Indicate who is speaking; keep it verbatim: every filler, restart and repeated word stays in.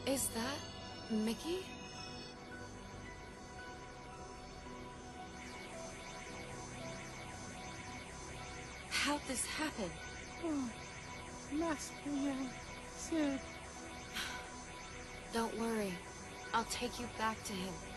Speaker 1: Is that Mickey? How'd this happen?
Speaker 2: Oh, Master Yang said...
Speaker 1: Don't worry. I'll take you back to him.